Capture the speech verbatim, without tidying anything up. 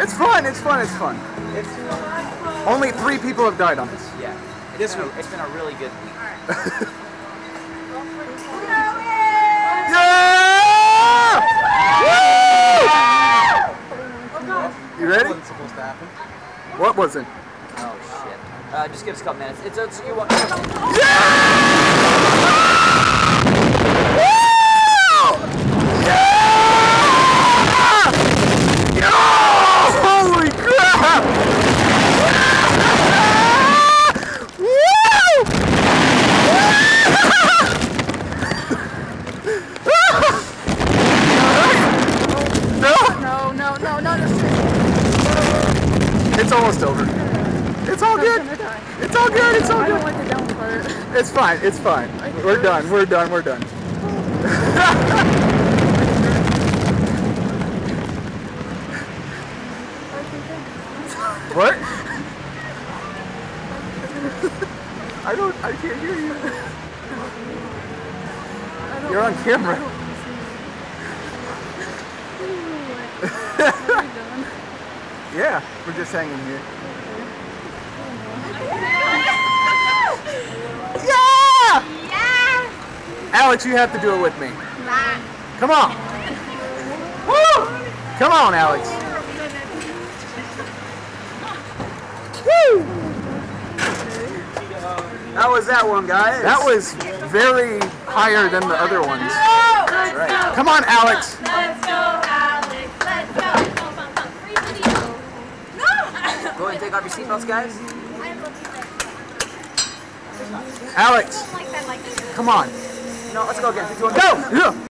It's fun. It's fun. It's fun. It's Only three people have died on this. yeah. It's This been a, week. it's been a really good week. Yeah! Woo! You ready? That wasn't supposed to happen. What wasn't? Oh shit. Uh, just give us a couple minutes. It's it's you want. Holy crap! No, no, no, no, no. It's almost over. It's all good. It's all good. It's all I don't good. like the down part. It's fine. It's fine. We're done. We're done. We're done. What? I don't. I can't hear you. You're on camera. Yeah, we're just hanging here. Yeah! Yeah! Alex, you have to do it with me. Come on. Woo! Come on, Alex. Woo! How was that one, guys? That was very higher than the other ones. Let's right. go! Come on, Alex. Let's go, Alex! Let's go! Free video! No! Go ahead and take off your seatbelts, guys. Alex, Like that, like this. come on. No, let's go again. Three, two, one, Go! Yeah.